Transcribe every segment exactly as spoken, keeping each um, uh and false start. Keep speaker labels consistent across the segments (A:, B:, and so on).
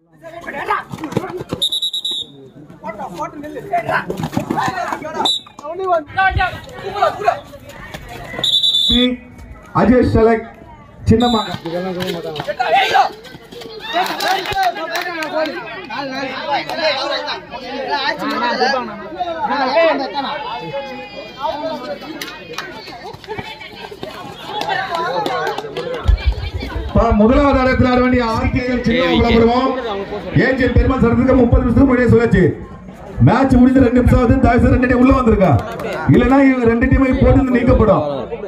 A: Ajay select Chinnamanga. முதலாவது இடத்தில் ஆட வேண்டிய ஆர்கேஎம் சின்னமங்கலம் ஏஜே பெருமாள் சரத்துக்கு முப்பது நிமிஷத்துக்கு முன்னாடியே சொல்லிச்சு. மேட்ச் முடிஞ்ச ரெண்டு நிமிஷம் ஆகுது. தயவு ரெண்டு டீம் உள்ள வந்திருக்கா, இல்லனா ரெண்டு டீமை போட்டு நீக்கப்படும்.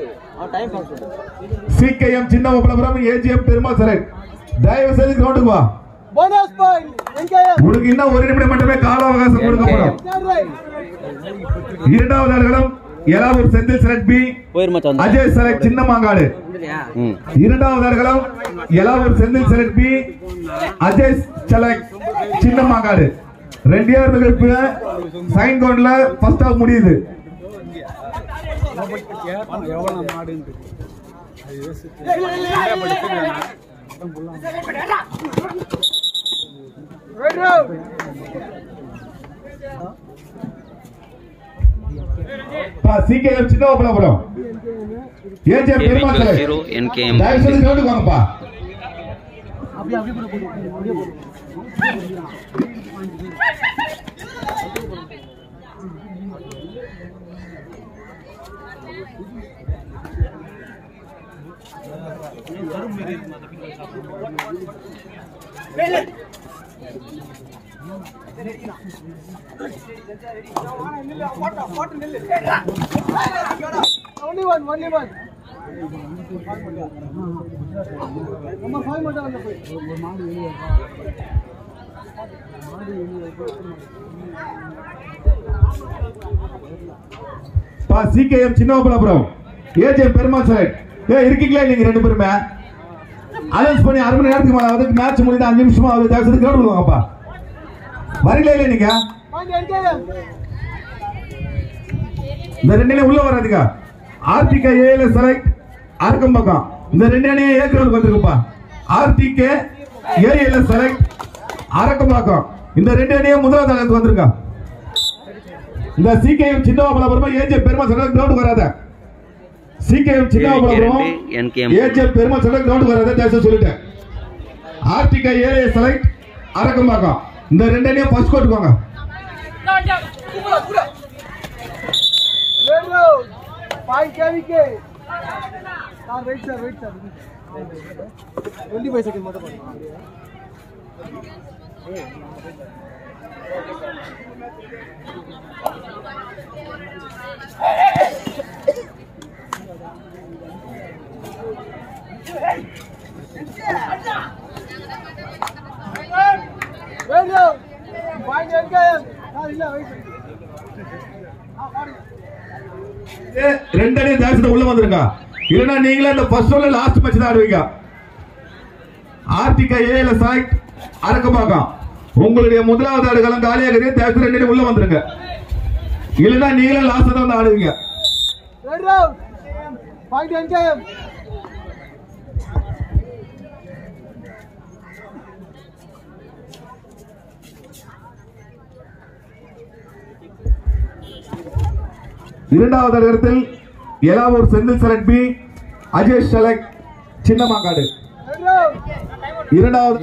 A: சிகேஎம் சின்னமங்கலம் ஏஜிஎம் பெருமாள் சரத் தயவு செய்து கிரவுண்டுக்கு வா. Bonus point NKM. உங்களுக்கு இன்னும் ஒரு நிமிடம் மட்டுமே கால அவகாசம் கொடுக்கப்படும். இரண்டாவது ஆடுகளம் Elavur Senthil select B Ajay select Chinnamangadu. இரண்டாவது ஆடுகளம் Elavur Senthil select B Ajay select Chinnamangadu. ரெண்டு ஏர் நிகழ்ப்பு சைன் கவுண்ட்ல ஃபர்ஸ்ட் ஹாஃப் முடியுது. CKM Chinnamangalam AJ Perumal Sarath NKM தயவு செய்து கிரவுண்டுக்கு வாங்கப்பா. Only one, only one. Number five மட்டும் வந்து போய். பா சிகேஎம் சின்னமங்கலம் ஏஜே பெருமாள் சரத் ஏ இருக்கீங்களா நீங்க ரெண்டு பேருமே அனௌன்ஸ் பண்ணி அரை மணி நேரத்துக்கு மேல வந்து மேட்ச் முடிஞ்சு அஞ்சு நிமிஷமா ஆகுது. தயவு செய்து கிரவுண்ட் வாங்கப்பா. வரீங்களா இல்ல நீங்க இந்த ரெண்டு உள்ள வராதுங்க. ஆர்டிகே ஏல செலக்ட் அர்க்கம்பக்கம் இந்த ரெண்டு அணியே ஏ கிரவுண்ட் வந்திருக்குப்பா. ஆர்டிகே ஏல செலக்ட் அர்க்கம்பக்கம் இந்த ரெண்டு அணியே முதலாவது ஆளுக்கு வந்திருக்கா. இந்த CKM Chinnamangalam AJ Perumal Sarath ground வராத. CKM Chinnamangalam AJ Perumal Sarath ground வராத தயவு சொல்லிட்டேன். ஆர்டிகே ஏல செலக்ட் அர்க்கம்பக்கம் இந்த ரெண்டு அணியே ஃபர்ஸ்ட் கோர்ட் போங்க. five K V K. Sir, wait sir, wait sir. twenty-five seconds மட்டும் பண்ணுங்க. Radio five N K M. Sir இல்ல வெயிட் பண்ணுங்க. ஆ பாருங்க. ரெண்டு அணி தயவு உள்ள வந்திருக்கா, இல்லனா நீங்களே இந்த ஃபர்ஸ்ட் ஓவர்ல லாஸ்ட் மேட்ச் தான் ஆடுவீங்க. ஆர்டிகே ஏல செலக்ட் அர்க்கம்பக்கம் உங்களுடைய முதலாவது ஆடுகளம் காலியாகுது. தயவு ரெண்டு அணி உள்ள வந்துருங்க, இல்லனா நீங்களே லாஸ்ட் தான் வந்து ஆடுவீங்க. Red round fight NKM. இரண்டாவது இடத்தில் Elavur Senthil select B Ajay select Chinnamangadu. இரண்டாவது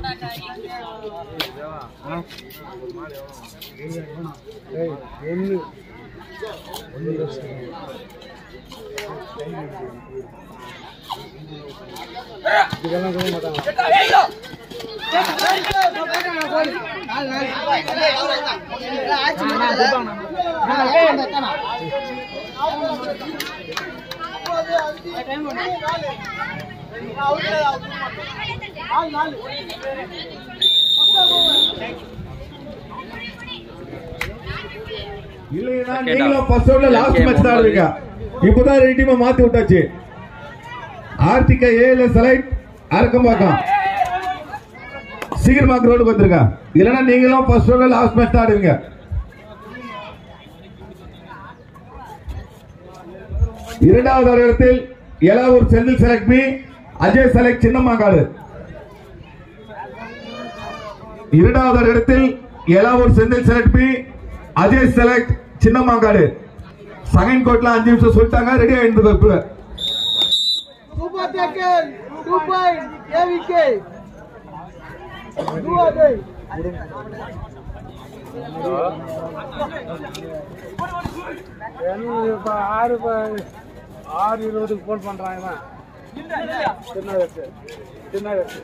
A: இல்லையா நீங்களும் ஃபர்ஸ்ட் ஓவர்ல லாஸ்ட் மேட்ச் தான் ஆடுவீங்க. இப்போதான் ரெண்டு டீமை மாத்தி விட்டாச்சு. ஆர்டிகே ஏல செலக்ட் அர்க்கம்பக்கம் சீக்கிரமா கிரவுண்டுக்கு வந்துருங்க, இல்லைன்னா நீங்களும் ஃபர்ஸ்ட் ஓவர்ல லாஸ்ட் மேட்ச் தான் ஆடுவீங்க. இரண்டாவது இடத்தில் Elavur Senthil select B Ajay select Chinnamangadu. இரண்டாவது இடத்தில் Elavur Senthil select B, Ajay select Chinnamangadu. Second கோட்ல அஞ்சு நிமிஷம் சொல்லிட்டாங்க, ரெடியா இருந்து
B: Super taken, two point, K V K. Two away. ஆறு ஆறு இருபதுக்கு போன் பண்றாங்க. சின்ன வயசு சின்ன வயசு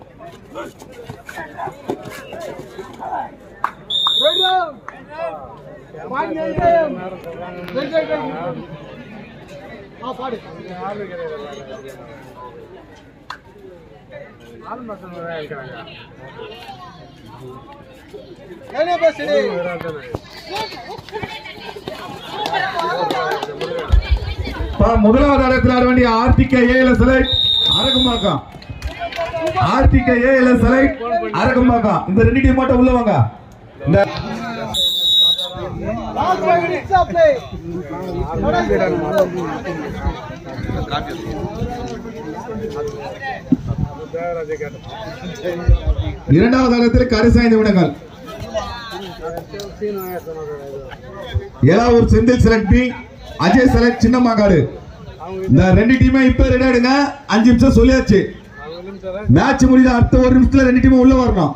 A: முதலாவது இடத்தில் ஆட வேண்டிய RTK select Arakambakkam. RTK select Arakambakkam. இந்த ரெண்டு டீம் மட்டும் உள்ள வாங்க. இரண்டாவது இடத்தில் கடைசி ஐந்து நிமிடங்கள். Elavur Senthil select B, Ajay select Chinnamangadu. இந்த ரெண்டு டீமே இப்ப ரெடி ஆயிடுங்க. அஞ்சு நிமிஷம் சொல்லியாச்சு. மேட்ச் முடிஞ்ச அடுத்த ஒரு நிமிஷத்துல ரெண்டு டீமும் உள்ள வரணும்.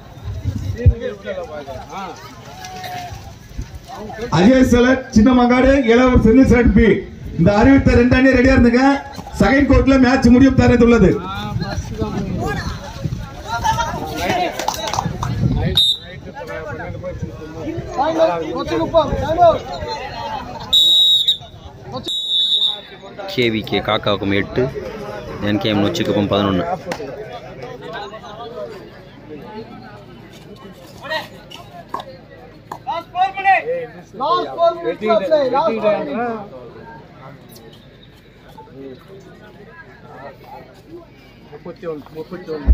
A: Ajay select Chinnamangadu, Elavur Senthil select B. இந்த அறிவித்த ரெண்டு அணி ரெடியா இருந்துங்க. செகண்ட் கோர்ட்ல மேட்ச் முடியும் தரது உள்ளது.
C: K V K Kakkavakkam எட்டு, N K M நொச்சிக்குப்பம் பதினொன்று.
B: முப்பத்தி ஒன்று முப்பத்தி ஒன்று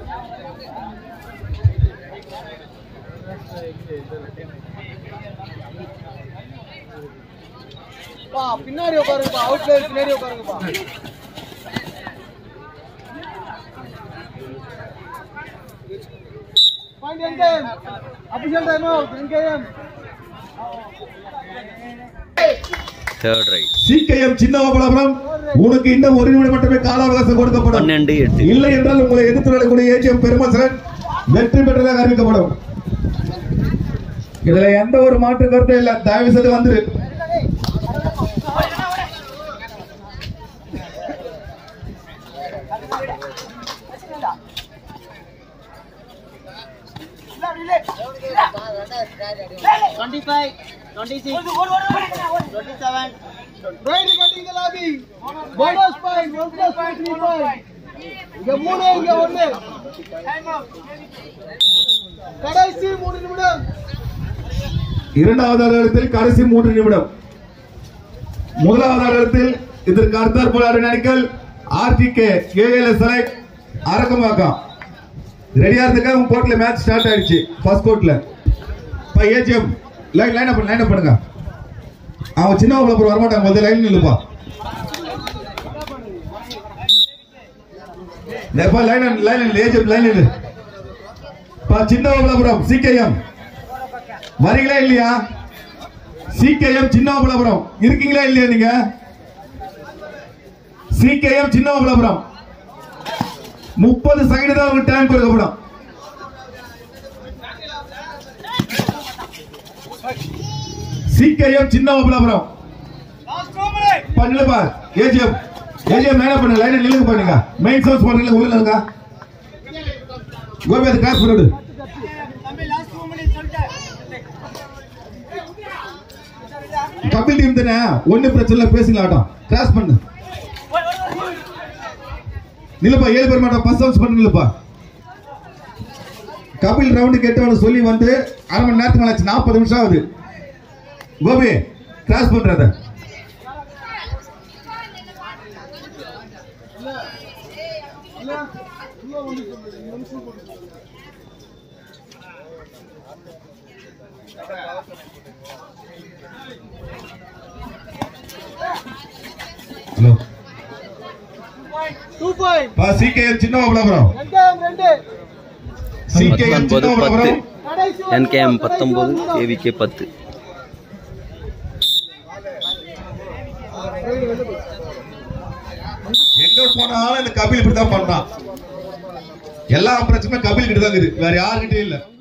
B: பின்னாடி உட்காருங்கப்பா. அவுட்ல பின்னாடி உட்காருங்கப்பா. Point N K M. Abhishek time out N K M.
C: Third right.
A: C K M Chinnavapalapuram. உங்களுக்கு இன்னும் ஒரு நிமிடம் மட்டுமே கால அவகாசம் கொடுக்கப்படும்.
C: பன்னிரண்டு எட்டு.
A: இல்லை என்றால் உங்களை எதிர்த்து வரக்கூடிய A G M பெருமசரன் வெற்றி பெற்றதாக அறிவிக்கப்படும். இதுல எந்த ஒரு மாற்று கருத்தும் இல்ல. தயவு செய்து வந்துரு.
B: twenty-five, twenty-six, twenty-seven. Right cutting the lobby. Bonus point, one plus point, three point. இங்க மூணு இங்க ஒண்ணு. கடைசி மூணு நிமிடம்.
A: இரண்டாவது இடத்தில் கடைசி மூன்று நிமிடம். முதலாவது இடத்தில் இதற்கு அடுத்தாற் போல அணிகள் ஆர்டிகே ஏஎல்எஸ் செலக்ட் அரகம்பாக்கம். ரெடியா இருந்துக்க. உங்க கோர்ட்ல மேட்ச் ஸ்டார்ட் ஆயிடுச்சு. ஃபர்ஸ்ட் கோர்ட்ல bye AGM line line up line up பண்ணுங்க. அவன் சின்ன வளப்புற வர மாட்டாங்க. முதல்ல லைன் நில்லுப்பா. நேப்பா லைன் லைன் ஏஜிஎம் லைன் நில்லு. பா சின்ன வளப்புறம் C K M வரீங்களா இல்லையா? C K M சின்னவபலபுரம் இருக்கீங்களா இல்லையா? நீங்க C K M சின்னவபலபுரம் முப்பது செகண்ட் தான் உங்களுக்கு டைம் கொடுக்கப்படும். C K M சின்னவபலபுரம் பண்ணலப்பா. A G M A G M line பண்ணு. லைன் நில்லுங்க பண்ணுங்க. மெயின் சோர்ஸ் பண்ணுங்க. உள்ள இருங்க. கோபி அது கிராஸ் பண்ணிடு. கபில் டீம் தானே. ஒண்ணு பிரச்சனை இல்ல. பேசிங்களாட்டம். கிராஸ் பண்ணு. நிலப்பா. ஏழு பேர் மட்டும் பஸ் ஹவுஸ் பண்ணு. நிலப்பா. கபில் ரவுண்டு கேட்டவனு சொல்லி வந்து அரை மணி நேரத்துக்கு மேல நாற்பது நிமிஷம் ஆகுது. கோபி கிராஸ் பண்றத. Hello
B: two point.
A: பா C K M Chinnavapalapuram.
B: N K M ரெண்டு.
C: பத்தொன்பது பத்து N K M பத்தொன்பது K V K பத்து.
A: எங்க போனாலும் இந்த கபில் இப்படிதான் பண்றான். எல்லா பிரச்சனையும் கபில் கிட்ட தான் இருக்குது, வேற யாருக்கிட்டே இல்ல.